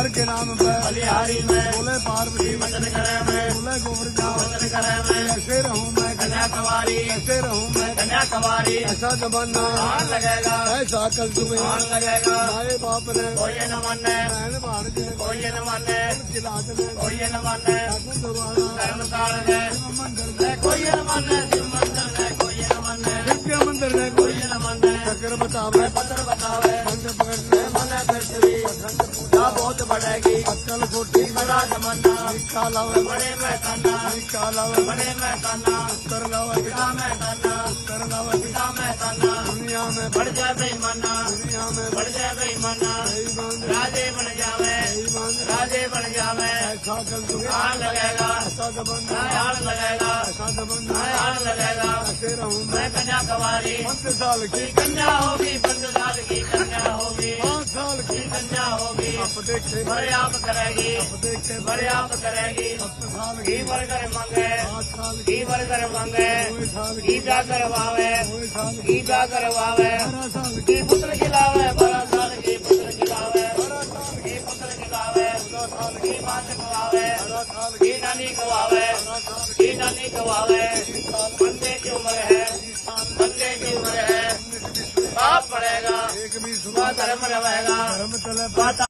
हर के नाम पे बलिहारी में बोले पार्वती वचन करे मैं बोले गोवर्धन जाओ वचन करे मैं ऐसे रहूं मैं कन्याकुमारी ऐसे रहूं मैं कन्याकुमारी ऐसा जमाना मान लगेगा ऐसा कल तुम्हें मान लगेगा माए बाप ने कोई न माने बहन भाण ने कोई न माने खिलात ने कोई न माने दोबारा धर्म काल है मंदिर कोई न माने शिव मंदिर है कोई न माने के मंदिर ने कोई न माने चक्र बतावे पत्र बतावे मंदिर पकड़ने मन पृथ्वी पूजा बहुत बढ़ेगी अक्कल कोटी बड़ा जमाना निका लावे बड़े में करना निका लावे बड़े में करना उत्तर लावे पिता में करना उत्तर लावे पिता में करना दुनिया में बढ़ जाए बेईमाना दुनिया में बढ़ जाए बेईमाना बेईमान राजे बन जावे बेईमान राजे बन जावे ऐसा कल तुम्हें आन लगेगा ऐसा जमाना आन लगेगा ऐसा जमाना आन लगेगा ऐसे रहूं मैं मैं कन्याकुमारी 5 साल की कन्या होगी 5 साल की कन्या होगी 5 साल की कन्या होगी अब देखे बड़े आप करेगी अब देखे बड़े आप करेगी 7 साल घी की बरकर मांगे 5 साल की घी बरकर मांगे 9 साल की गीता करवावे 9 साल की गीता करवावे 12 साल की की पुत्र खिलावे 12 साल की पुत्र खिलावे 12 साल की पुत्र खिलावे 14 साल की मात खवावे 18 साल की नानी खवावे 18 साल की नानी खवावे बंदे की उम्र है बंदे की उम्र है पाप पड़ेगा एक भी धर्म रहेगा धर्म चले